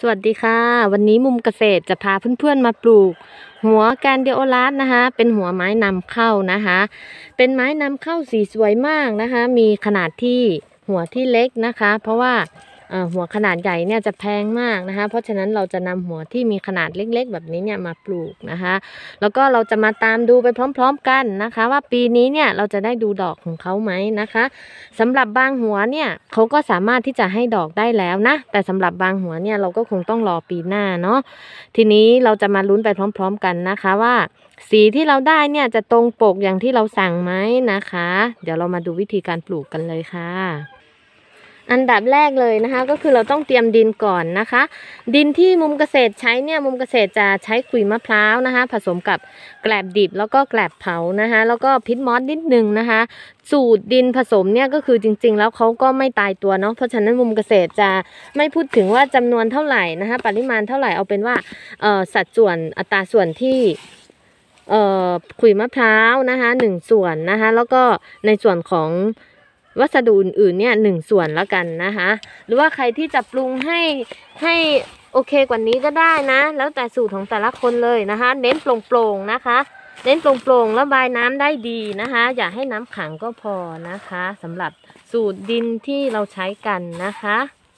สวัสดีค่ะวันนี้มุมเกษตรจะพาเพื่อนๆมาปลูกหัวแกนเดโอรัสนะคะเป็นหัวไม้นำเข้านะคะเป็นไม้นำเข้าสีสวยมากนะคะมีขนาดที่หัวที่เล็กนะคะเพราะว่าหัวขนาดใหญ่เนี่ยจะแพงมากนะคะเพราะฉะนั้นเราจะนำหัวที่มีขนาดเล็กๆแบบนี้เนี่ยมาปลูกนะคะแล้วก็เราจะมาตามดูไปพร้อมๆกันนะคะว่าปีนี้เนี่ยเราจะได้ดูดอกของเขาไหมนะคะสำหรับบางหัวเนี่ยเขาก็สามารถที่จะให้ดอกได้แล้วนะแต่สำหรับบางหัวเนี่ยเราก็คงต้องรอปีหน้าเนาะทีนี้เราจะมาลุ้นไปพร้อมๆกันนะคะว่าสีที่เราได้เนี่ยจะตรงปกอย่างที่เราสั่งไหมนะคะเดี๋ยวเรามาดูวิธีการปลูกกันเลยค่ะอันดับแรกเลยนะคะก็คือเราต้องเตรียมดินก่อนนะคะดินที่มุมเกษตรใช้เนี่ยมุมเกษตรจะใช้ขุยมะพร้าวนะคะผสมกับแกลบดิบแล้วก็แกลบเผานะคะแล้วก็พิษมอสนิดนึงนะคะสูตรดินผสมเนี่ยก็คือจริงๆแล้วเขาก็ไม่ตายตัวเนาะเพราะฉะนั้นมุมเกษตรจะไม่พูดถึงว่าจำนวนเท่าไหร่นะคะปริมาณเท่าไหร่เอาเป็นว่าสัดส่วนอัตราส่วนที่ขุยมะพร้าวนะคะ1 ส่วนนะคะแล้วก็ในส่วนของวัสดุอื่นๆเนี่ย1 ส่วนแล้วกันนะคะหรือว่าใครที่จะปรุงให้โอเคกว่านี้ก็ได้นะแล้วแต่สูตรของแต่ละคนเลยนะคะเน้นโปร่งๆนะคะเน้นโปร่งๆระบายน้ำได้ดีนะคะอย่าให้น้ำขังก็พอนะคะสำหรับสูตรดินที่เราใช้กันนะคะ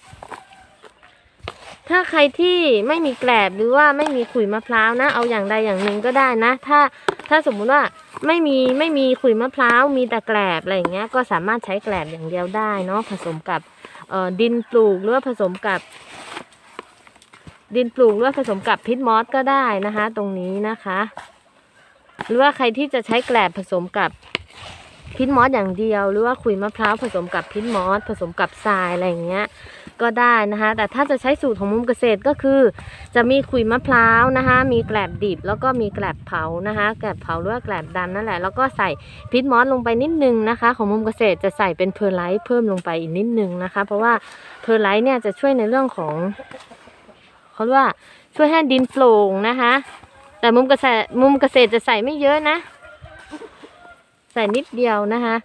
ถ้าใครที่ไม่มีแกลบหรือว่าไม่มีขุยมะพร้าวนะเอาอย่างใดอย่างหนึ่งก็ได้นะถ้าสมมุติว่าไม่มีขุยมะพร้าวมีแต่แกลบอะไรอย่างเงี้ยก็สามารถใช้แกลบอย่างเดียวได้เนาะผสมกับดินปลูกหรือว่าผสมกับดินปลูกหรือว่าผสมกับพิษมอสก็ได้นะคะตรงนี้นะคะหรือว่าใครที่จะใช้แกลบผสมกับพิษมอสอย่างเดียวหรือว่าขุยมะพร้าวผสมกับพิษมอสผสมกับทรายอะไรอย่างเงี้ยก็ได้นะคะแต่ถ้าจะใช้สูตรของมุมเกษตรก็คือจะมีขุยมะพร้าวนะคะมีแกลบดิบแล้วก็มีแกลบเผานะคะแกลบเผาหรือว่าแกลบดำนั่นแหละแล้วก็ใส่พิษมอสลงไปนิดนึงนะคะของมุมเกษตรจะใส่เป็นเพอร์ไลท์เพิ่มลงไปอีกนิดนึงนะคะเพราะว่าเพอร์ไลท์เนี่ยจะช่วยในเรื่องของเขาเรียกว่าช่วยให้ดินโปร่งนะคะแต่มุมเกษตรจะใส่ไม่เยอะนะใส่นิดเดียวนะคะ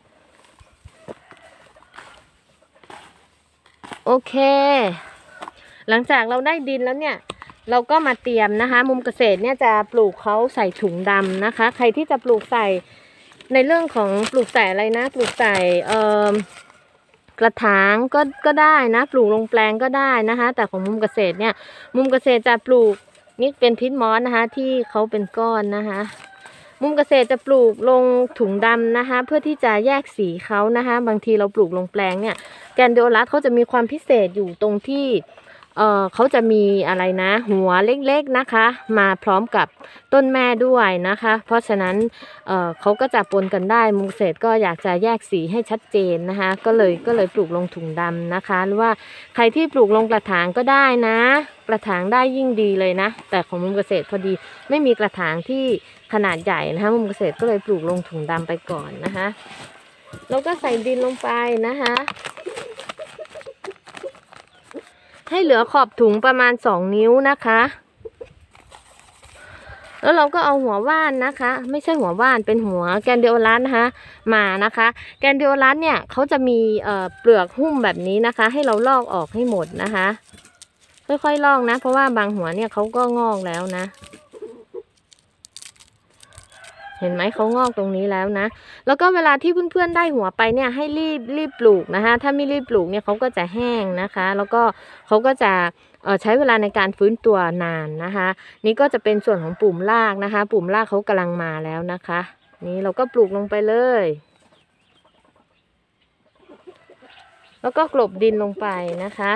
โอเคหลังจากเราได้ดินแล้วเนี่ยเราก็มาเตรียมนะคะมุมเกษตรเนี่ยจะปลูกเขาใส่ถุงดำนะคะใครที่จะปลูกใส่ในเรื่องของปลูกใส่อะไรนะปลูกใส่กระถางก็ได้นะปลูกลงแปลงก็ได้นะคะแต่ของมุมเกษตรเนี่ยมุมเกษตรจะปลูกนี่เป็นพิษมอสนะคะที่เขาเป็นก้อนนะคะมุมเกษตรจะปลูกลงถุงดำนะคะเพื่อที่จะแยกสีเขานะคะบางทีเราปลูกลงแปลงเนี่ยแกนเดโอรัสเขาจะมีความพิเศษอยู่ตรงที่เขาจะมีอะไรนะหัวเล็กๆนะคะมาพร้อมกับต้นแม่ด้วยนะคะเพราะฉะนั้นเขาก็จะปนกันได้มุมเกษตรก็อยากจะแยกสีให้ชัดเจนนะคะก็เลยปลูกลงถุงดำนะคะหรือว่าใครที่ปลูกลงกระถางก็ได้นะกระถางได้ยิ่งดีเลยนะแต่ของมุมเกษตรพอดีไม่มีกระถางที่ขนาดใหญ่นะคะมุมเกษตรก็เลยปลูกลงถุงดำไปก่อนนะคะแล้วก็ใส่ดินลงไปนะคะให้เหลือขอบถุงประมาณ2 นิ้วนะคะแล้วเราก็เอาหัวว่านนะคะไม่ใช่หัวว่านเป็นหัวแกนเดโอรัสนะคะมานะคะแกนเดโอรัสเนี่ยเขาจะมีเปลือกหุ้มแบบนี้นะคะให้เราลอกออกให้หมดนะคะค่อยๆลอกนะเพราะว่าบางหัวเนี่ยเขาก็งอกแล้วนะเห็นไหมเขางอกตรงนี้แล้วนะแล้วก็เวลาที่เพื่อนๆได้หัวไปเนี่ยให้รีบปลูกนะคะถ้าไม่รีบปลูกเนี่ยเขาก็จะแห้งนะคะแล้วก็เขาก็จะใช้เวลาในการฟื้นตัวนานนะคะนี่ก็จะเป็นส่วนของปุ่มรากนะคะปุ่มรากเขากำลังมาแล้วนะคะนี่เราก็ปลูกลงไปเลยแล้วก็กลบดินลงไปนะคะ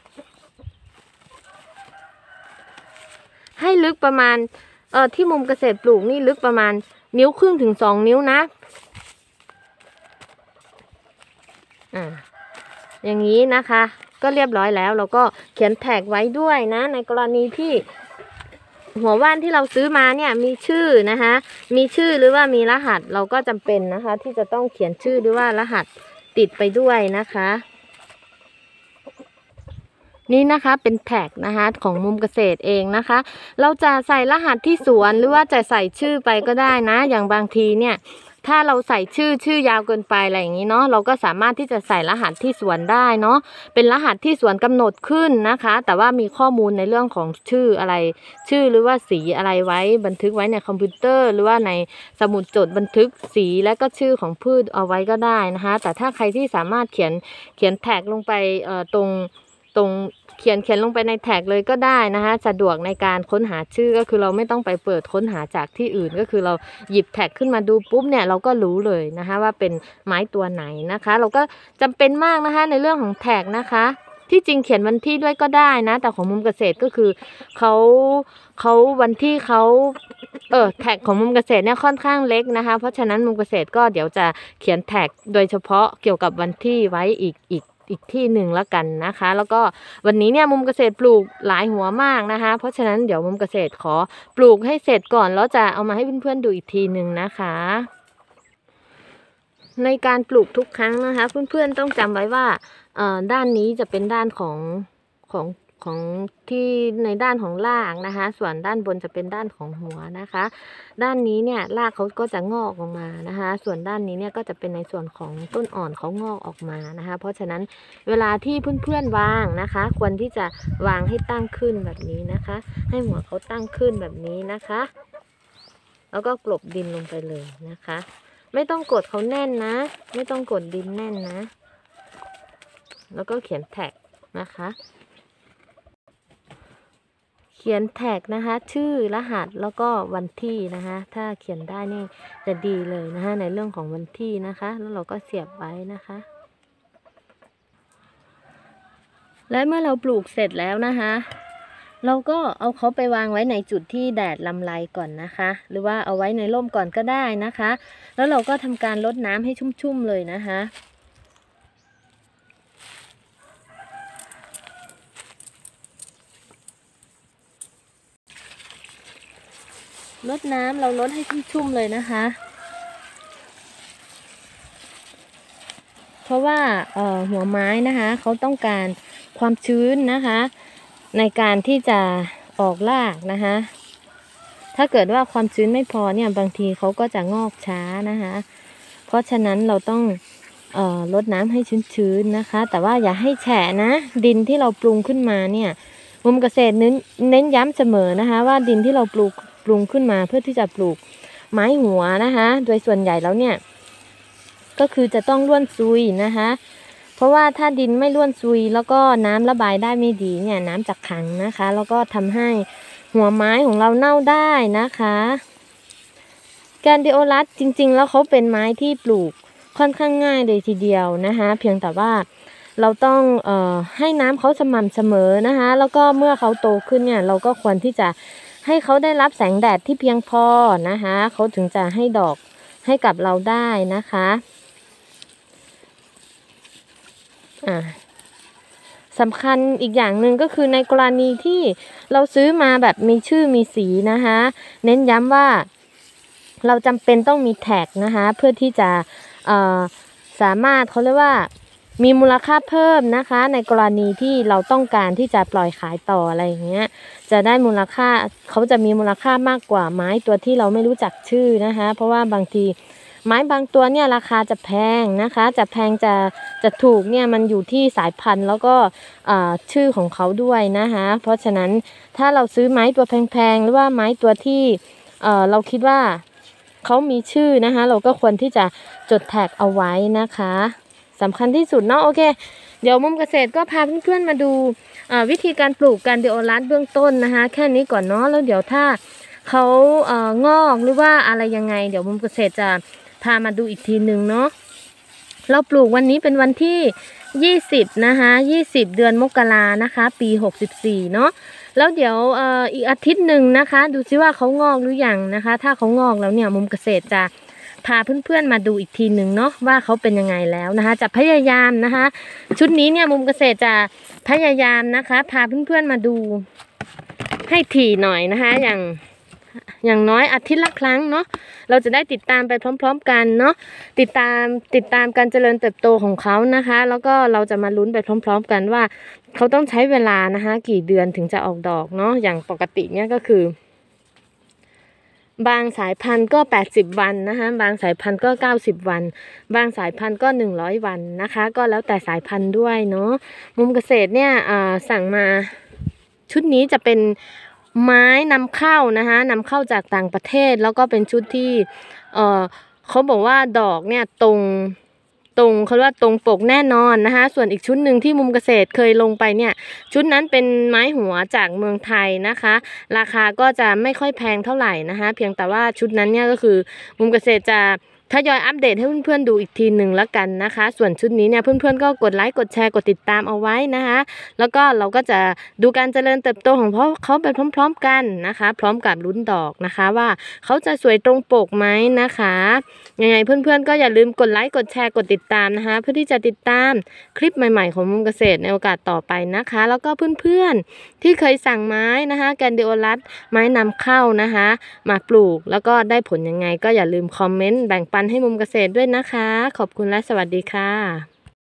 ให้ลึกประมาณที่มุมเกษตรปลูกนี่ลึกประมาณ1.5 นิ้วถึง2 นิ้วนะอย่างนี้นะคะก็เรียบร้อยแล้วเราก็เขียนแท็กไว้ด้วยนะในกรณีที่หัวว่านที่เราซื้อมาเนี่ยมีชื่อนะคะมีชื่อหรือว่ามีรหัสเราก็จำเป็นนะคะที่จะต้องเขียนชื่อหรือว่ารหัสติดไปด้วยนะคะนี่นะคะเป็นแท็กนะคะของมุมเกษตรเองนะคะเราจะใส่รหัสที่สวนหรือว่าจะใส่ชื่อไปก็ได้นะอย่างบางทีเนี่ยถ้าเราใส่ชื่อยาวเกินไปอะไรอย่างนี้เนาะเราก็สามารถที่จะใส่รหัสที่สวนได้เนาะเป็นรหัสที่สวนกำหนดขึ้นนะคะแต่ว่ามีข้อมูลในเรื่องของชื่ออะไรชื่อหรือว่าสีอะไรไว้บันทึกไว้ในคอมพิวเตอร์หรือว่าในสมุดจดบันทึกสีและก็ชื่อของพืชเอาไว้ก็ได้นะคะแต่ถ้าใครที่สามารถเขียนแท็กลงไปตรงเขียนลงไปในแท็กเลยก็ได้นะคะสะดวกในการค้นหาชื่อก็คือเราไม่ต้องไปเปิดค้นหาจากที่อื่นก็คือเราหยิบแท็กขึ้นมาดูปุ๊บเนี่ยเราก็รู้เลยนะคะว่าเป็นไม้ตัวไหนนะคะเราก็จำเป็นมากนะคะในเรื่องของแท็กนะคะที่จริงเขียนวันที่ด้วยก็ได้นะแต่ของมุมเกษตรก็คือเขาวันที่เขาแท็กของมุมเกษตรเนี่ยค่อนข้างเล็กนะคะเพราะฉะนั้นมุมเกษตรก็เดี๋ยวจะเขียนแท็กโดยเฉพาะเกี่ยวกับวันที่ไว้อีกที่หนึ่งแล้วกันนะคะแล้วก็วันนี้เนี่ยมุมเกษตรปลูกหลายหัวมากนะคะเพราะฉะนั้นเดี๋ยวมุมเกษตรขอปลูกให้เสร็จก่อนแล้วจะเอามาให้เพื่อนๆดูอีกทีหนึ่งนะคะในการปลูกทุกครั้งนะคะเพื่อนๆต้องจำไว้ว่าด้านนี้จะเป็นด้านของของที่ในด้านของรากนะคะส่วนด้านบนจะเป็นด้านของหัวนะคะด้านนี้เนี่ยรากเขาก็จะงอกออกมานะคะส่วนด้านนี้เนี่ยก็จะเป็นในส่วนของต้นอ่อนเขางอกออกมานะคะเพราะฉะนั้นเวลาที่เพื่อนๆวางนะคะควรที่จะวางให้ตั้งขึ้นแบบนี้นะคะให้หัวเขาตั้งขึ้นแบบนี้นะคะแล้วก็กลบดินลงไปเลยนะคะไม่ต้องกดเขาแน่นนะไม่ต้องกดดินแน่นนะแล้วก็เขียนแท็กนะคะเขียนแท็กนะคะชื่อรหัสแล้วก็วันที่นะคะถ้าเขียนได้นี่จะดีเลยนะคะในเรื่องของวันที่นะคะแล้วเราก็เสียบไว้นะคะและเมื่อเราปลูกเสร็จแล้วนะคะเราก็เอาเขาไปวางไว้ในจุดที่แดดลำไรก่อนนะคะหรือว่าเอาไว้ในร่มก่อนก็ได้นะคะแล้วเราก็ทำการรดน้ำให้ชุ่มๆเลยนะคะรดน้ำเราลดให้ชุ่มๆเลยนะคะเพราะว่าหัวไม้นะคะเขาต้องการความชื้นนะคะในการที่จะออกรากนะคะถ้าเกิดว่าความชื้นไม่พอเนี่ยบางทีเขาก็จะงอกช้านะคะเพราะฉะนั้นเราต้องรดน้ำให้ชื้นๆนะคะแต่ว่าอย่าให้แฉะนะดินที่เราปรุงขึ้นมาเนี่ยมุมเกษตรเน้นย้ำเสมอนะคะว่าดินที่เราปรุงขึ้นมาเพื่อที่จะปลูกไม้หัวนะคะโดยส่วนใหญ่แล้วเนี่ยก็คือจะต้องร่วนซุยนะคะเพราะว่าถ้าดินไม่ร่วนซุยแล้วก็น้ำระบายได้ไม่ดีเนี่ยน้ำจะขังนะคะแล้วก็ทำให้หัวไม้ของเราเน่าได้นะคะแกนดิโอรัสจริงๆแล้วเขาเป็นไม้ที่ปลูกค่อนข้างง่ายเลยทีเดียวนะคะเพียงแต่ว่าเราต้องให้น้ำเขาสม่ำเสมอนะคะแล้วก็เมื่อเขาโตขึ้นเนี่ยเราก็ควรที่จะให้เขาได้รับแสงแดดที่เพียงพอนะคะเขาถึงจะให้ดอกให้กับเราได้นะคะสำคัญอีกอย่างหนึ่งก็คือในกรณีที่เราซื้อมาแบบมีชื่อมีสีนะคะเน้นย้ำว่าเราจำเป็นต้องมีแท็กนะคะเพื่อที่จะสามารถเขาเรียกว่ามีมูลค่าเพิ่มนะคะในกรณีที่เราต้องการที่จะปล่อยขายต่ออะไรอย่างเงี้ยจะได้มูลค่าเขาจะมีมูลค่ามากกว่าไม้ตัวที่เราไม่รู้จักชื่อนะคะเพราะว่าบางทีไม้บางตัวเนี่ยราคาจะแพงนะคะจะแพงจะถูกเนี่ยมันอยู่ที่สายพันธุ์แล้วก็ชื่อของเขาด้วยนะคะเพราะฉะนั้นถ้าเราซื้อไม้ตัวแพงๆหรือว่าไม้ตัวที่เราคิดว่าเขามีชื่อนะคะเราก็ควรที่จะจดแท็กเอาไว้นะคะสำคัญที่สุดเนาะโอเคเดี๋ยวมุมเกษตรก็พาเพื่อนๆมาดูวิธีการปลูกการดิโอรัสเบื้องต้นนะคะแค่นี้ก่อนเนาะแล้วเดี๋ยวถ้าเขางอกหรือว่าอะไรยังไงเดี๋ยวมุมเกษตรจะพามาดูอีกทีหนึ่งเนาะเราปลูกวันนี้เป็นวันที่20นะคะ20เดือนมกรานะคะปี64เนาะแล้วเดี๋ยวอีกอาทิตย์หนึ่งนะคะดูซิว่าเขางอกหรือยังนะคะถ้าเขางอกแล้วเนี่ยมุมเกษตรจะพาเพื่อนๆมาดูอีกทีหนึ่งเนาะว่าเขาเป็นยังไงแล้วนะคะจะพยายามนะคะชุดนี้เนี่ยมุมเกษตรจะพยายามนะคะพาเพื่อนๆมาดูให้ถี่หน่อยนะคะอย่างน้อยอาทิตย์ละครั้งเนาะเราจะได้ติดตามไปพร้อมๆกันเนาะติดตามการเจริญเติบโตของเขานะคะแล้วก็เราจะมาลุ้นไปพร้อมๆกันว่าเขาต้องใช้เวลานะคะกี่เดือนถึงจะออกดอกเนาะอย่างปกติเนี่ยก็คือบางสายพันธุ์ก็80วันนะคะบางสายพันธุ์ก็90วันบางสายพันธุ์ก็100วันนะคะก็แล้วแต่สายพันธุ์ด้วยเนาะมุมเกษตรเนี่ยสั่งมาชุดนี้จะเป็นไม้นำเข้านะคะนำเข้าจากต่างประเทศแล้วก็เป็นชุดที่เขาบอกว่าดอกเนี่ยตรงเขาเรียกว่าตรงปกแน่นอนนะคะส่วนอีกชุดหนึ่งที่มุมเกษตรเคยลงไปเนี่ยชุดนั้นเป็นไม้หัวจากเมืองไทยนะคะราคาก็จะไม่ค่อยแพงเท่าไหร่นะคะเพียงแต่ว่าชุดนั้นเนี่ยก็คือมุมเกษตรจะทยอยอัปเดตให้เพื่อนๆดูอีกทีหนึ่งแล้วกันนะคะส่วนชุดนี้เนี่ยเพื่อนๆก็กดไลค์กดแชร์กดติดตามเอาไว้นะคะแล้วก็เราก็จะดูการเจริญเติบโตของเขาไปพร้อมๆกันนะคะพร้อมกับลุ้นดอกนะคะว่าเขาจะสวยตรงปกไหมนะคะยังไงเพื่อนๆก็อย่าลืมกดไลค์กดแชร์กดติดตามนะคะเพื่อที่จะติดตามคลิปใหม่ๆของมุมเกษตรในโอกาสต่อไปนะคะแล้วก็เพื่อนๆที่เคยสั่งไม้นะคะแกนดิโอลัสไม้นำเข้านะคะมาปลูกแล้วก็ได้ผลยังไงก็อย่าลืมคอมเมนต์แบ่งปันให้มุมเกษตรด้วยนะคะขอบคุณและสวัสดีค่ะ